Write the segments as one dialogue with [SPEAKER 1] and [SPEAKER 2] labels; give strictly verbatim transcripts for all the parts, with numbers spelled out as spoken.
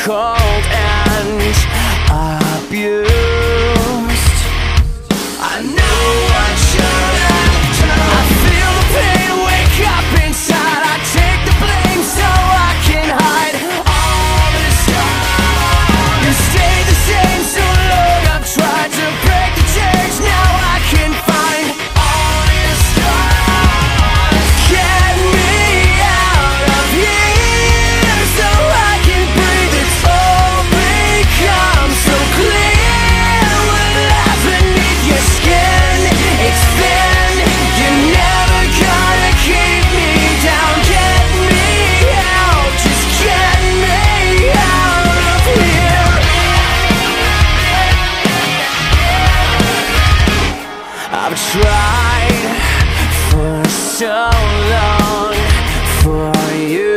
[SPEAKER 1] cold and abused. I know what should have done. I feel the pain wake up inside. I take the blame so I can hide all this time. You stay the same so long. I've tried to break the chains. Now I can find all your scars. Get me out of here so I can breathe. It's all become so clear. What lies beneath your skin, it's thin. You're never gonna keep me down. Get me out, just get me out of here. I've tried for so long for you.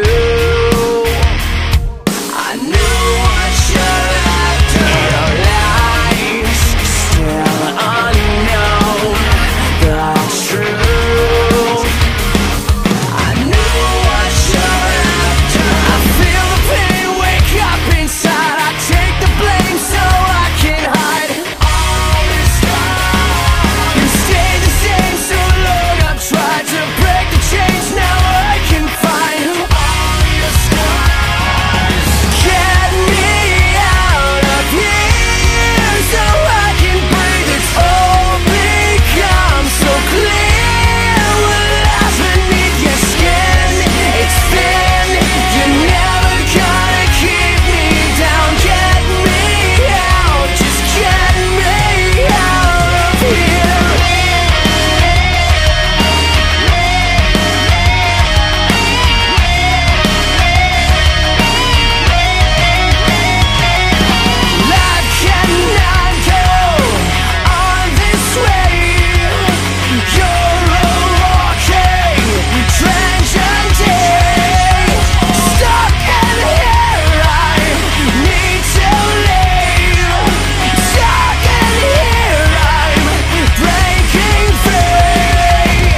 [SPEAKER 1] I knew what should have done. Your lies still unknown, the truth. I knew what should have done. I feel the pain wake up inside. I take the blame so I can hide all this time. You stay the same so long. I've tried to break the chains. Now I can find all your scars. Get me out of here so I can breathe. It's all become so clear. What lies beneath your skin, it's thin. You're never gonna keep me down. Get me out, just get me out of here. Life cannot go on this way. You're a walking tragedy. Stuck in here, I need to leave. Stuck in here, I'm breaking free.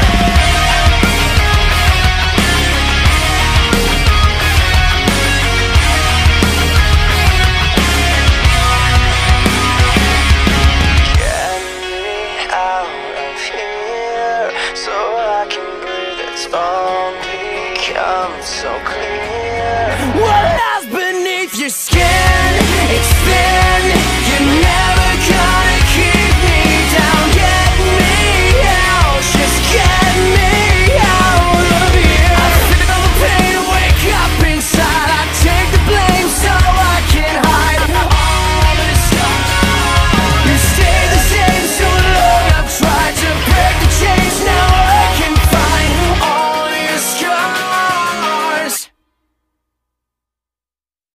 [SPEAKER 1] Get me out of here so I can breathe. It's all become so clear. What lies beneath your skin? It's thin. You